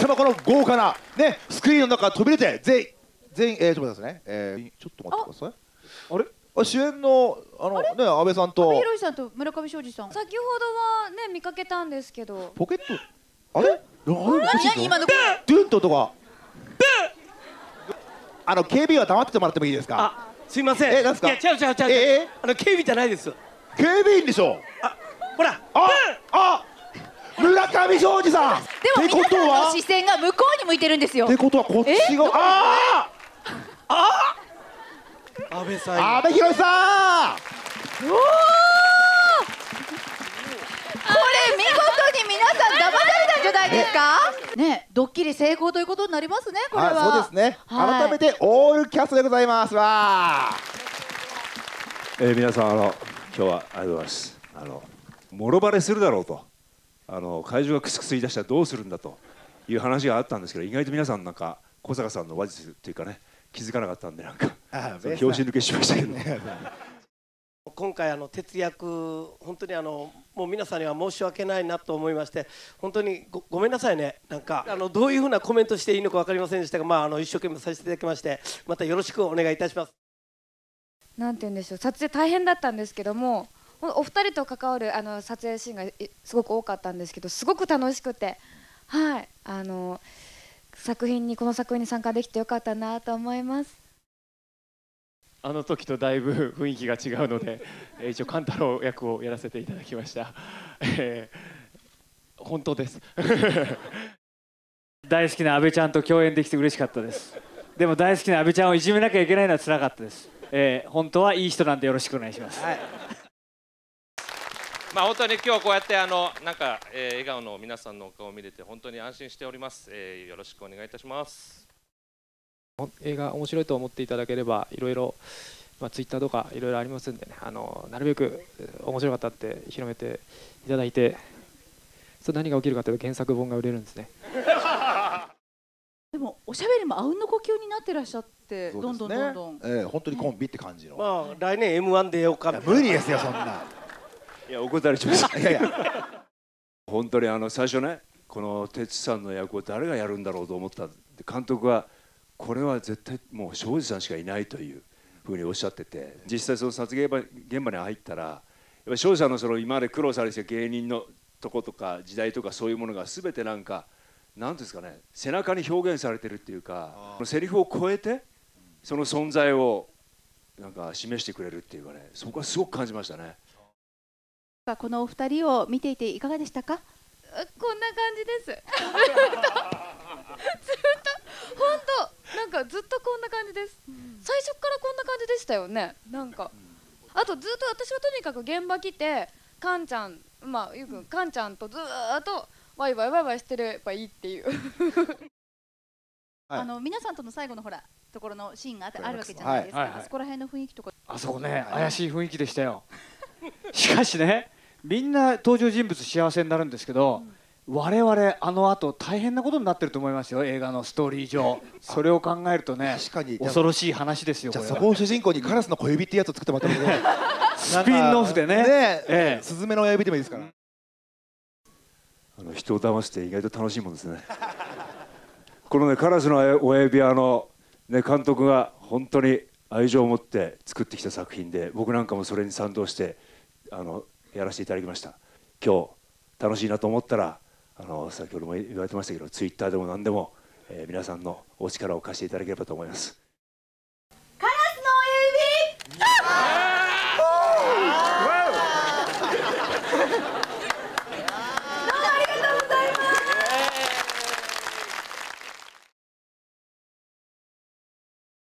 もこの豪華なねスクリーンの中から飛び出て全員ちょっと待ってくださいね。ちょっと待ってください。あれ？主演のね安倍さんと阿部寛さんと村上ショージさん、先ほどはね見かけたんですけど。 ポケットあれ？ 何今の声？ ドゥンと音が。警備は黙っててもらってもいいですか？ すいません。 なんですか？ いや違う。警備じゃないです。 警備員でしょ。 ほら。 村上庄司さん。 でも皆さんの視線が向こうに向いてるんですよ。 ってことはこっちが安倍さん。 阿部寛さん。 これ見事に皆さん騙されたんじゃないですかね。ドッキリ成功ということになりますね、これは。 そうですね。改めてオールキャストでございますわ。 皆さん今日はありがとうございます。もろバレするだろうと、会場がクスクス言い出したらどうするんだという話があったんですけど、意外と皆さんなんか小坂さんの話術っていうかね、気づかなかったんでなんか拍子抜けしましたけど今回徹役本当にもう皆さんには申し訳ないなと思いまして、本当にごめんなさいね。なんかどういうふうなコメントしていいのか分かりませんでしたが、一生懸命させていただきまして、またよろしくお願いいたします。 なんて言うんでしょう、撮影大変だったんですけども、お二人と関わる撮影シーンがすごく多かったんですけど、すごく楽しくて、はい、この作品に参加できてよかったなと思います。 あの時とだいぶ雰囲気が違うので、一応勘太郎役をやらせていただきました。本当です大好きな阿部ちゃんと共演できて嬉しかったです。でも大好きな阿部ちゃんをいじめなきゃいけないのは辛かったです。本当はいい人なんでよろしくお願いします。はい、 本当に今日こうやってなんか、笑顔の皆さんのお顔を見れて本当に安心しております。よろしくお願いいたします。 映画面白いと思っていただければ、いろいろツイッターとかいろいろありますんでね、なるべく面白かったって広めていただいて、それ何が起きるかというと原作本が売れるんですね。 でもおしゃべりもあうんの呼吸になってらっしゃって、どんどん本当にコンビって感じの。 来年 M1 出ようか。 無理ですよそんな。 いやお断りします。本当に最初ね、この哲さんの役を誰がやるんだろうと思った監督が、これは絶対もう庄司さんしかいないというふうにおっしゃってて、実際その撮影現場に入ったら、やっぱり庄司さんの今まで苦労されてきた芸人のとことか時代とかそういうものが全てなんかなんですかね、背中に表現されてるっていうか、セリフを超えてその存在をなんか示してくれるっていうかね、そこはすごく感じましたね。 このお二人を見ていていかがでしたか？ こんな感じですずっと本当なんかずっとこんな感じです。最初からこんな感じでしたよね。なんかあとずっと私はとにかく現場来てカンちゃんゆうくんカンちゃんとずっとワイワイしてればいいっていう皆さんとの最後のところのシーンがあるわけじゃないですか。あそこら辺の雰囲気とか。 あそこね、怪しい雰囲気でしたよ。しかしね、みんな登場人物幸せになるんですけど、我々後大変なことになってると思いますよ、映画のストーリー上。それを考えるとね、恐ろしい話ですよ。 じゃあそこを主人公にカラスの小指ってやつを作ってもらったのでスピンオフでね、 スズメの親指でもいいですから。 人を騙して意外と楽しいもんですね。このね、カラスの親指監督が本当に愛情を持って作ってきた作品で、僕なんかもそれに賛同してやらせていただきました。今日楽しいなと思ったら先ほども言われてましたけど、ツイッターでも何でも、皆さんのお力を貸していただければと思います。